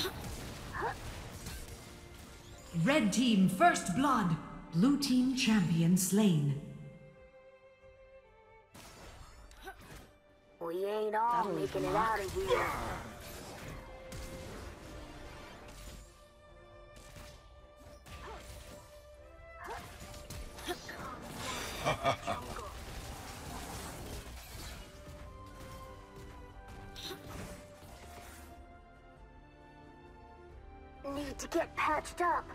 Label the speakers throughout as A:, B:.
A: Red team first blood. Blue team champion slain.
B: We ain't all making it out of here. Need to get patched up.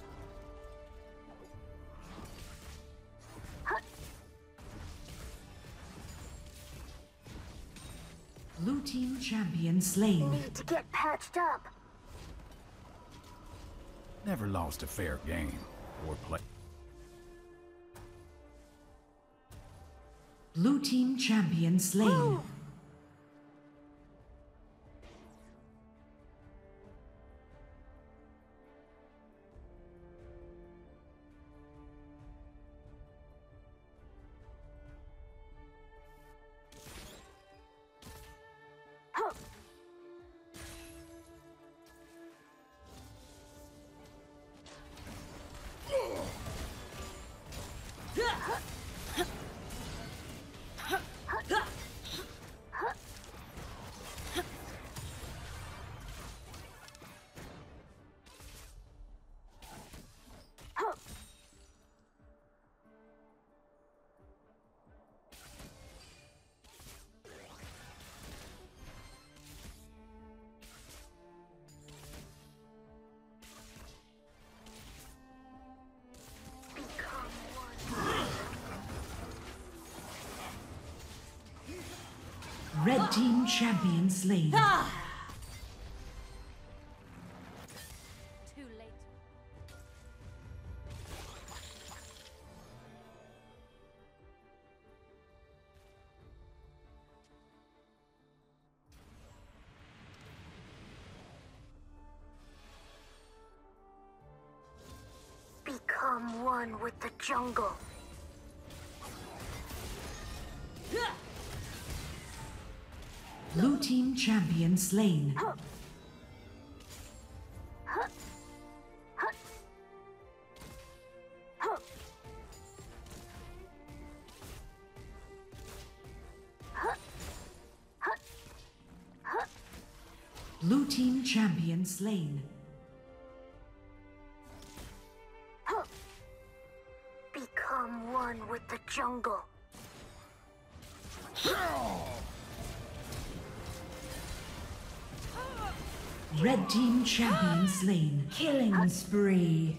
A: Blue team champion slain.
B: Need to get patched up.
C: Never lost a fair game or play.
A: Blue team champion slain.
B: Woo!
A: Red team champion slain.
D: Too late.
B: Become one with the jungle.
A: Blue team champion slain. Blue team champion slain.
B: Become one with the jungle.
A: Red team champion slain. Killing spree.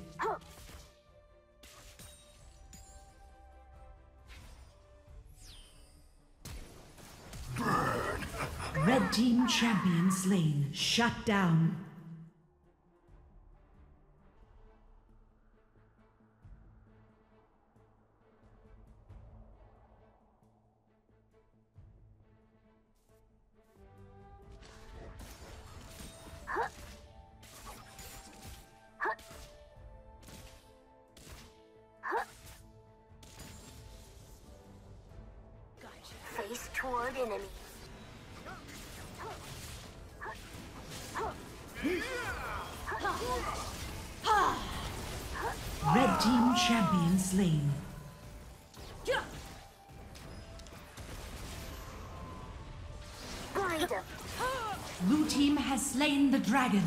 A: Red team champion slain. Shut down.
B: Face toward enemy.
A: Red team champion slain.
B: Blind him.
A: Blue team has slain the dragon.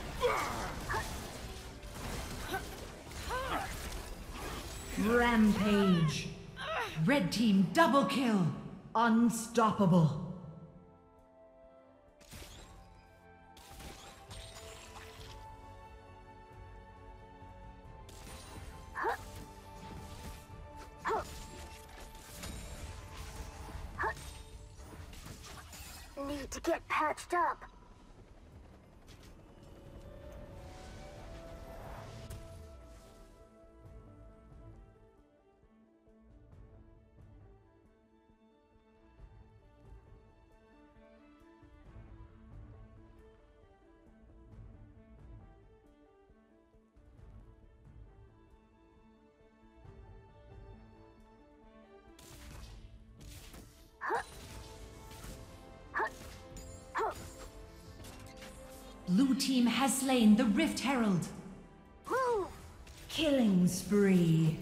A: Rampage. Red team double kill. Unstoppable.
B: Need to get patched up.
A: Blue team has slain the Rift Herald.
B: Move!
A: Killing spree.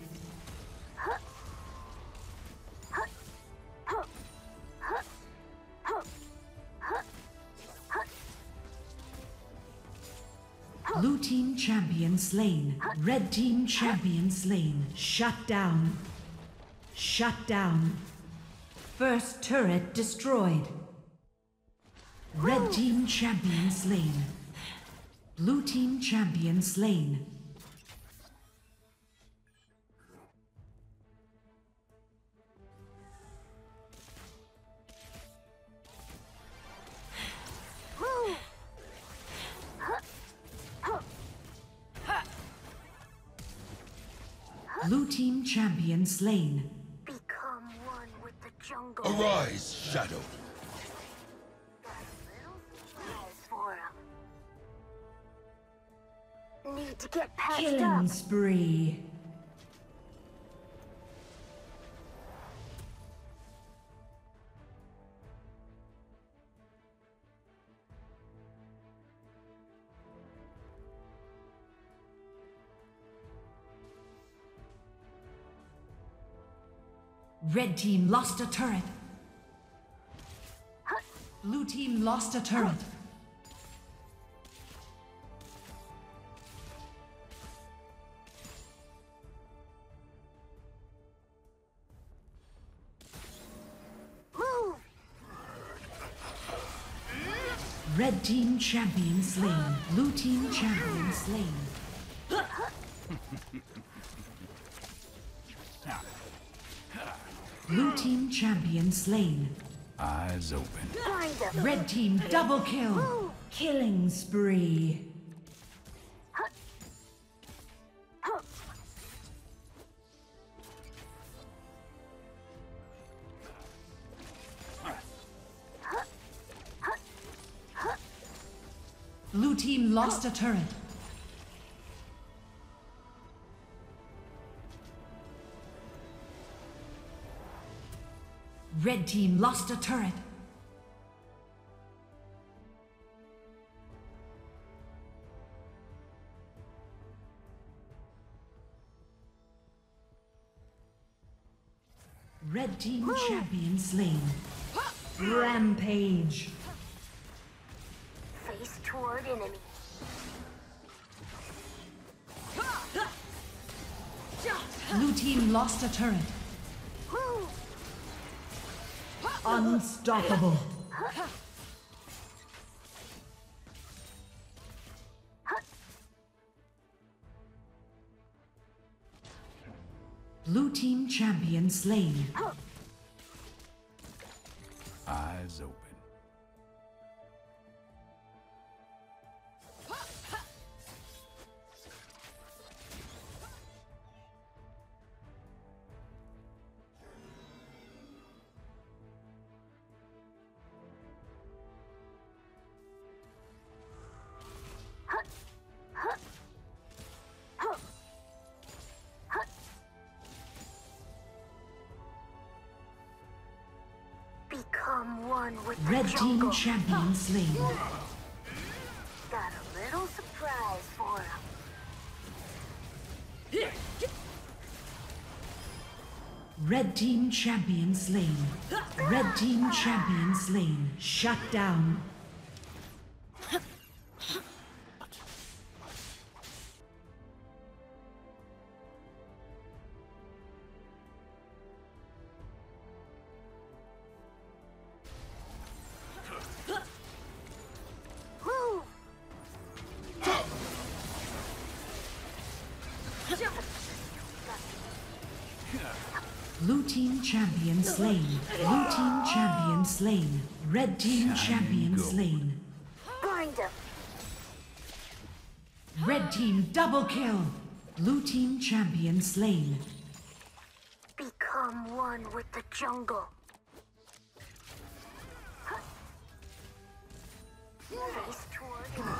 A: Blue team champion slain. Red team champion slain. Shut down. Shut down. First turret destroyed. Red team champion slain. Blue team champion slain. Blue team champion slain.
B: Become one with the jungle.
D: Arise, Shadow.
B: For him. Need to get patched
A: Killing
B: up.
A: spree. Red team lost a turret. Blue team lost a turret.
B: Move!
A: Red team champion slain. Blue team champion slain. Blue team champion slain.
C: Eyes open.
B: Find him.
A: Red team double kill. Killing spree. Blue team lost a turret. Red team lost a turret. Red team champion slain. Rampage.
B: Face toward enemy.
A: Blue team lost a turret.
B: Move!
A: Unstoppable. Blue team champion slain.
C: Eyes open.
B: Become one with the
A: Red team
B: jungle.
A: champion slain.
B: Got a little surprise for him.
A: Red team champion slain. Red team champion slain. Shut down.
B: Move!
A: Blue team champion slain. Blue team champion slain. Red team champion slain.
B: Find him.
A: Red team double kill. Blue team champion slain.
B: Become one with the jungle. Face toward enemy.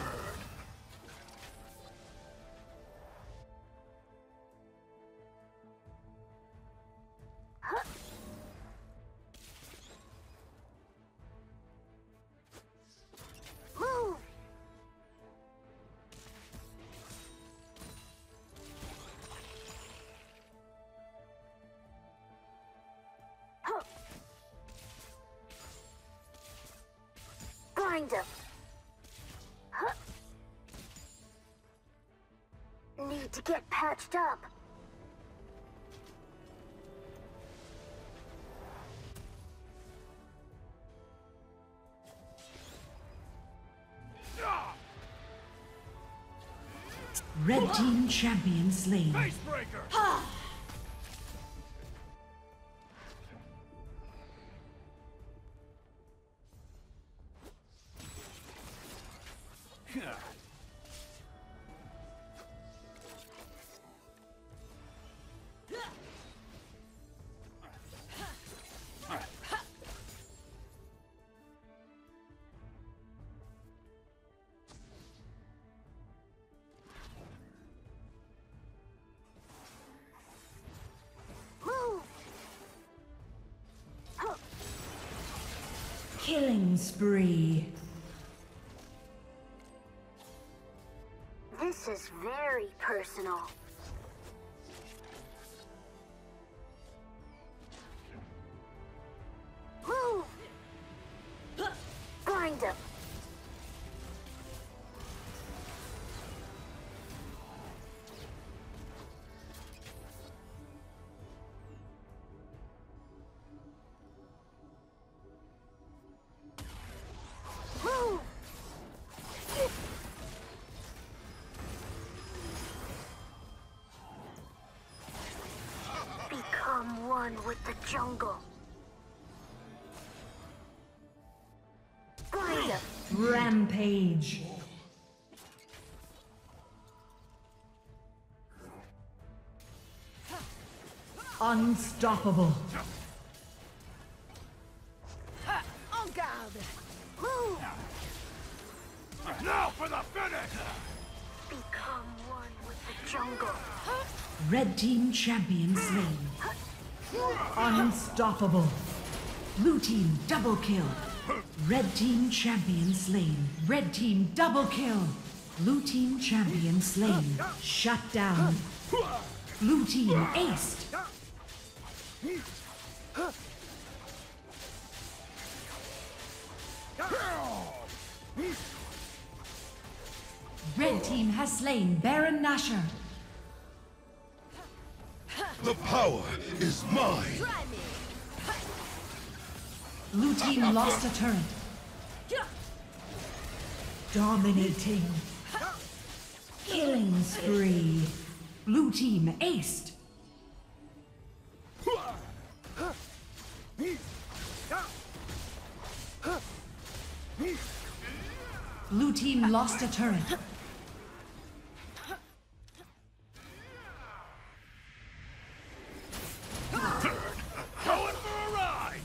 B: Move! Kind of. Huh. Need to get patched up.
A: Red team champion slain. Killing spree.
B: This is very personal. Move! Blind him. Move! Become one with the jungle. Blind him.
A: Rampage. Unstoppable.
B: En garde. Move!
D: Now for the finish!
B: Become one with the jungle.
A: Red team champion slain. Unstoppable. Blue team double kill. Red team champion slain. Red team double kill. Blue team champion slain. Shut down. Blue team aced. Red team has slain Baron Nashor.
D: The power is mine!
A: Blue team lost a turret. Dominating. Killing spree. Blue team aced. Blue team lost a turret.
D: Going for a ride!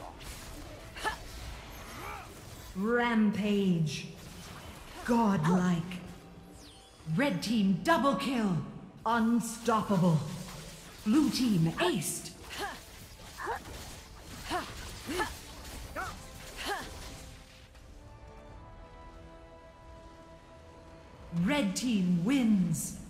A: Rampage. Godlike. Red team double kill. Unstoppable. Blue team aced. Red team wins.